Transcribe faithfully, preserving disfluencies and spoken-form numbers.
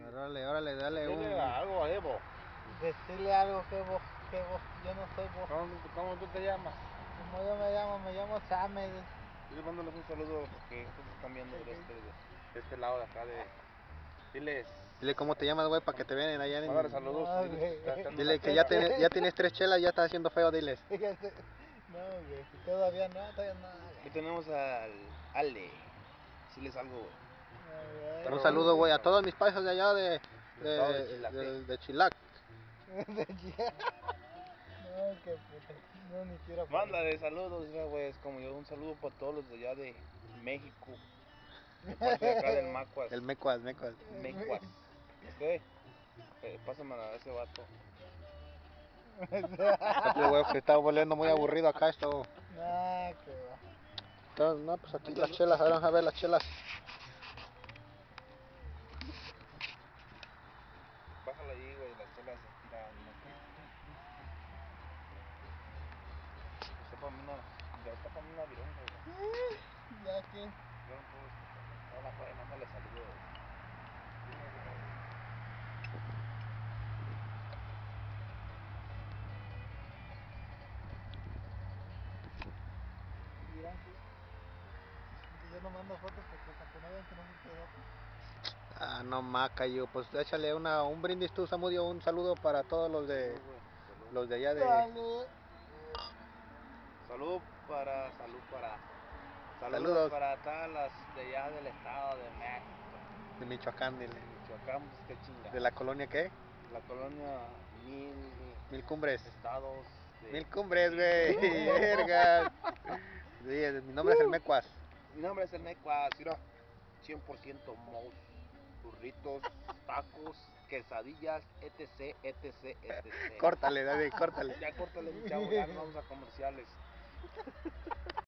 Órale, órale, dale un... Dile algo a Evo. Decirle algo que vos, que vos, yo no soy vos. ¿Cómo, cómo tú te llamas? Como yo me llamo, me llamo Samed. Dile, mándales un saludo porque estos están viendo de este, de este lado de acá de... Diles... Dile cómo te llamas, güey, para que te vean allá en... Mándale saludos. No, diles que está echando Dile una que ya chela. tienes, ya tienes tres chelas, ya está haciendo feo, diles. No, güey, todavía no, todavía no. Aquí tenemos al Ale. Diles algo, güey. Ay, Un saludo, güey, a todos mis paisas de allá de... Del estado de De, Chilac. de, de Chilac. No, qué puta. No, ni quiero. Mándale saludos, ya, güey. Es como yo, un saludo para todos los de allá de México. De parte de acá del Macuas. El mecuas, mecuas. Mecuas. Ok. Eh, pásame a ese vato. Rápido, güey, que está volviendo muy aburrido acá esto. Ah, qué va. Entonces, no, pues aquí las chelas, ahora vamos a ver las chelas. Bájala ahí, güey, las chelas tiran. Está para mí una. Ya está para mí una vironga, güey. Ya que. Yo no puedo. Hola, güey, mándale saludos. Dirán que. Yo no mando fotos porque para que no vean que no soy pedote. Ah, no maca, yo, pues échale una, un brindis tú, Samudio, un saludo para todos los de, Salud, güey. Salud. los de allá de, Dale. Salud para. Salud para. Saludos, Saludos. para todas las de allá del estado de México. de Michoacán, dile. Michoacán, pues qué chingada. ¿De la colonia qué? La colonia Mil. Mil Cumbres. Estados de... Mil Cumbres, güey. Vergas. Sí, mi nombre es el Mecuas. Mi nombre es el Mecuas, mira. cien por ciento mouse, burritos, tacos, quesadillas, etc, etc, etc. Córtale, dale, córtale. Ya córtale, mi chavo, ya nos vamos a comerciales.